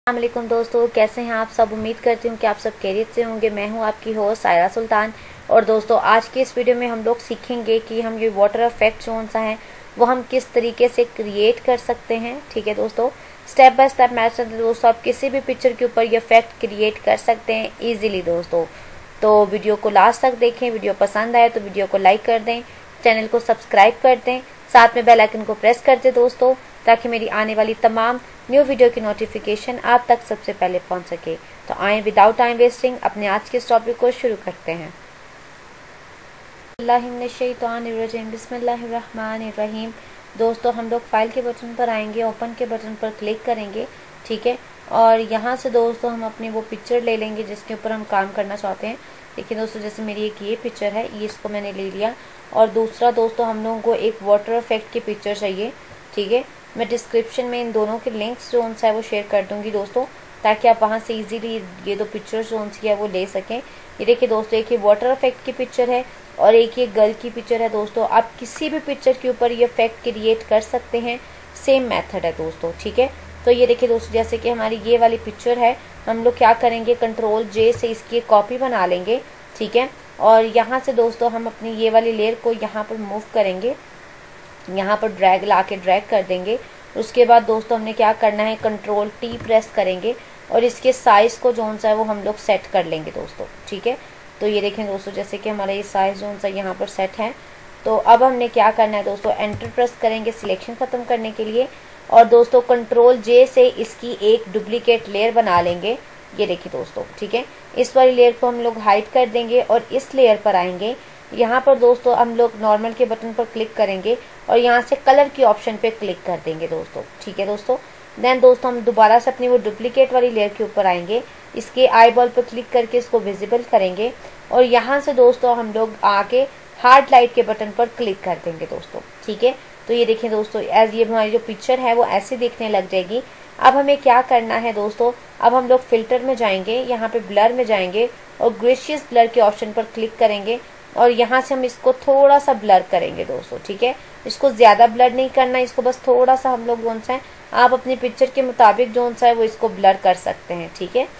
अस्सलामुअलैकुम दोस्तों, कैसे हैं आप सब। उम्मीद करती हूँ कि आप सब खैरियत से होंगे। मैं हूँ आपकी होस्ट सायरा सुल्तान। और दोस्तों आज के इस वीडियो में हम लोग सीखेंगे कि हम ये वाटर इफेक्ट कौन सा है वो हम किस तरीके से क्रिएट कर सकते हैं। ठीक है दोस्तों, स्टेप बाय स्टेप मैथड दोस्तों आप किसी भी पिक्चर के ऊपर ये इफेक्ट क्रिएट कर सकते हैं ईजिली दोस्तों। तो वीडियो को लास्ट तक देखें। वीडियो पसंद आए तो वीडियो को लाइक कर दें, चैनल को सब्सक्राइब कर दें, साथ में बेल आइकन को प्रेस कर दें दोस्तों, ताकि मेरी आने वाली तमाम न्यू वीडियो की नोटिफिकेशन आप तक सबसे पहले पहुंच सके। तो आए विदाउट टाइम वेस्टिंग अपने आज के इस टॉपिक को शुरू करते हैं। बिस्मिल्लाहिर्रहमानिर्रहीम। दोस्तों हम लोग फाइल के बटन पर आएंगे, ओपन के बटन पर क्लिक करेंगे। ठीक है, और यहाँ से दोस्तों हम अपनी वो पिक्चर ले लेंगे जिसके ऊपर हम काम करना चाहते हैं। देखिए दोस्तों, जैसे मेरी एक ये पिक्चर है, ये इसको मैंने ले लिया। और दूसरा दोस्तों हम लोगों को एक वाटर इफेक्ट की पिक्चर चाहिए। ठीक है, मैं डिस्क्रिप्शन में इन दोनों के लिंक्स जो है वो शेयर कर दूंगी दोस्तों, ताकि आप वहां से इजीली ये दो पिक्चर्स जो है वो ले सकें। ये देखिए दोस्तों, एक ये वाटर इफेक्ट की पिक्चर है और एक ये गर्ल की पिक्चर है दोस्तों। आप किसी भी पिक्चर के ऊपर ये इफेक्ट क्रिएट कर सकते हैं, सेम मेथड है दोस्तों। ठीक है, तो ये देखिए दोस्तों, जैसे कि हमारी ये वाली पिक्चर है, हम लोग क्या करेंगे, कंट्रोल जे से इसकी एक कॉपी बना लेंगे। ठीक है, और यहाँ से दोस्तों हम अपनी ये वाली लेयर को यहाँ पर मूव करेंगे, यहाँ पर ड्रैग ला के ड्रैग कर देंगे। उसके बाद दोस्तों हमने क्या करना है, कंट्रोल टी प्रेस करेंगे और इसके साइज को जो है वो हम लोग सेट कर लेंगे दोस्तों। ठीक है, तो ये देखें दोस्तों, जैसे कि हमारा ये साइज जो है यहाँ पर सेट है। तो अब हमने क्या करना है दोस्तों, एंटर प्रेस करेंगे सिलेक्शन खत्म करने के लिए। और दोस्तों कंट्रोल जे से इसकी एक डुप्लीकेट लेयर बना लेंगे। ये देखिए दोस्तों, ठीक है, इस वाली लेयर को हम लोग हाइड कर देंगे और इस लेयर पर आएंगे। यहाँ पर दोस्तों हम लोग नॉर्मल के बटन पर क्लिक करेंगे और यहाँ से कलर की ऑप्शन पे क्लिक कर देंगे दोस्तों। ठीक है दोस्तों, देन दोस्तों हम दोबारा से अपनी वो डुप्लीकेट वाली लेयर के ऊपर आएंगे, इसके आई बॉल पर क्लिक करके इसको विजिबल करेंगे और यहाँ से दोस्तों हम लोग आके हार्ड लाइट के बटन पर क्लिक कर देंगे दोस्तों। ठीक है, तो ये देखिए दोस्तों, एज ये हमारी जो पिक्चर है वो ऐसे दिखने लग जाएगी। अब हमें क्या करना है दोस्तों, अब हम लोग फिल्टर में जाएंगे, यहाँ पे ब्लर में जाएंगे और ग्रेशियस ब्लर के ऑप्शन पर क्लिक करेंगे और यहाँ से हम इसको थोड़ा सा ब्लर करेंगे दोस्तों। ठीक है, इसको ज्यादा ब्लर नहीं करना, इसको बस थोड़ा सा हम लोग जो है आप अपनी पिक्चर के मुताबिक जो है वो इसको ब्लर कर सकते हैं। ठीक है,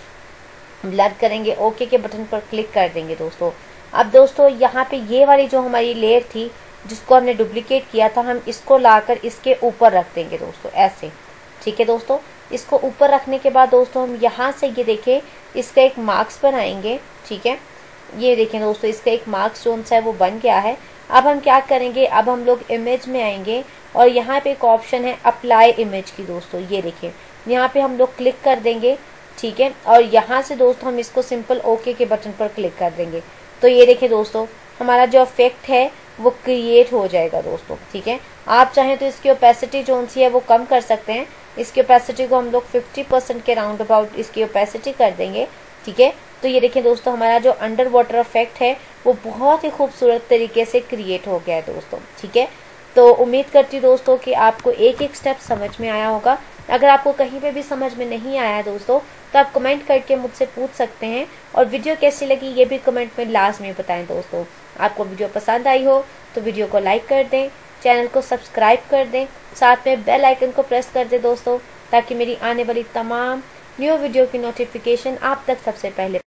ब्लर करेंगे, ओके के बटन पर क्लिक कर देंगे दोस्तों। अब दोस्तों यहाँ पे ये वाली जो हमारी लेयर थी जिसको हमने डुप्लीकेट किया था, हम इसको लाकर इसके ऊपर रख देंगे दोस्तों, ऐसे। ठीक है दोस्तों, इसको ऊपर रखने के बाद दोस्तों हम यहाँ से ये देखें इसका एक मार्क्स बनाएंगे। ठीक है, ये देखें दोस्तों, इसका एक मार्क्स जो है वो बन गया है। अब हम क्या करेंगे, अब हम लोग इमेज में आएंगे और यहाँ पे एक ऑप्शन है अप्लाई इमेज की दोस्तों। ये देखिए, यहाँ पे हम लोग क्लिक कर देंगे। ठीक है, और यहाँ से दोस्तों हम इसको सिंपल ओके के बटन पर क्लिक कर देंगे। तो ये देखिए दोस्तों, हमारा जो इफेक्ट है वो क्रिएट हो जाएगा दोस्तों। ठीक है, आप चाहें तो इसकी ओपेसिटी जो है वो कम कर सकते हैं। इसकी ओपेसिटी को हम लोग 50% के राउंड अबाउट इसकी ओपेसिटी कर देंगे। ठीक है, तो ये देखिए दोस्तों, हमारा जो अंडर वाटर इफेक्ट है वो बहुत ही खूबसूरत तरीके से क्रिएट हो गया है दोस्तों। ठीक है, तो उम्मीद करती हूँ दोस्तों कि आपको एक एक स्टेप समझ में आया होगा। अगर आपको कहीं पे भी समझ में नहीं आया है दोस्तों, तो आप कमेंट करके मुझसे पूछ सकते हैं और वीडियो कैसी लगी ये भी कमेंट में लाजमी बताएं दोस्तों। आपको वीडियो पसंद आई हो तो वीडियो को लाइक कर दें, चैनल को सब्सक्राइब कर दें, साथ में बेल आइकन को प्रेस कर दें दोस्तों, ताकि मेरी आने वाली तमाम न्यू वीडियो की नोटिफिकेशन आप तक सबसे पहले